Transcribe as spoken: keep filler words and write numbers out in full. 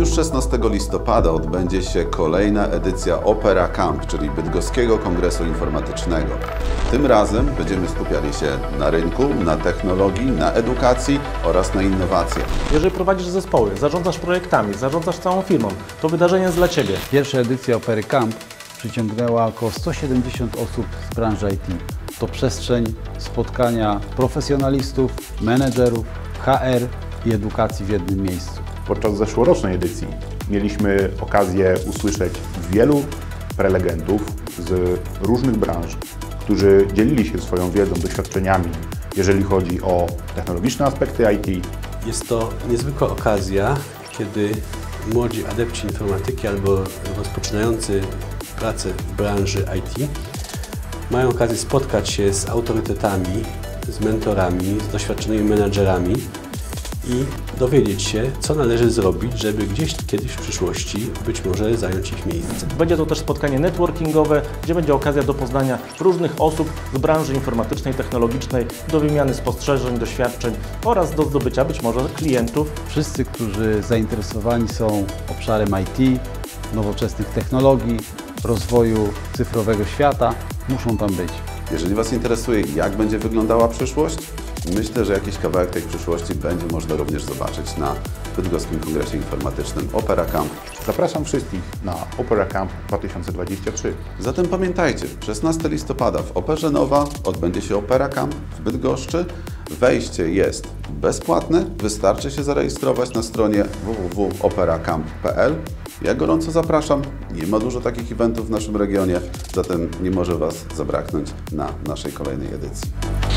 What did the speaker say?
Już szesnastego listopada odbędzie się kolejna edycja Opera Camp, czyli Bydgoskiego Kongresu Informatycznego. Tym razem będziemy skupiali się na rynku, na technologii, na edukacji oraz na innowacjach. Jeżeli prowadzisz zespoły, zarządzasz projektami, zarządzasz całą firmą, to wydarzenie jest dla Ciebie. Pierwsza edycja Opery Camp przyciągnęła około sto siedemdziesiąt osób z branży I T. To przestrzeń spotkania profesjonalistów, menedżerów, H R i edukacji w jednym miejscu. Podczas zeszłorocznej edycji mieliśmy okazję usłyszeć wielu prelegentów z różnych branż, którzy dzielili się swoją wiedzą, doświadczeniami, jeżeli chodzi o technologiczne aspekty I T. Jest to niezwykła okazja, kiedy młodzi adepci informatyki albo rozpoczynający pracę w branży I T mają okazję spotkać się z autorytetami, z mentorami, z doświadczonymi menadżerami i dowiedzieć się, co należy zrobić, żeby gdzieś kiedyś w przyszłości być może zająć ich miejsce. Będzie to też spotkanie networkingowe, gdzie będzie okazja do poznania różnych osób z branży informatycznej, technologicznej, do wymiany spostrzeżeń, doświadczeń oraz do zdobycia być może klientów. Wszyscy, którzy zainteresowani są obszarem I T, nowoczesnych technologii, rozwoju cyfrowego świata, muszą tam być. Jeżeli Was interesuje, jak będzie wyglądała przyszłość, myślę, że jakiś kawałek tej przyszłości będzie można również zobaczyć na Bydgoskim Kongresie Informatycznym Opera Camp. Zapraszam wszystkich na Opera Camp dwa tysiące dwudziesty trzeci. Zatem pamiętajcie, szesnastego listopada w Operze Nowa odbędzie się Opera Camp w Bydgoszczy. Wejście jest bezpłatne, wystarczy się zarejestrować na stronie w w w kropka opera camp kropka p l. Ja gorąco zapraszam, nie ma dużo takich eventów w naszym regionie, zatem nie może Was zabraknąć na naszej kolejnej edycji.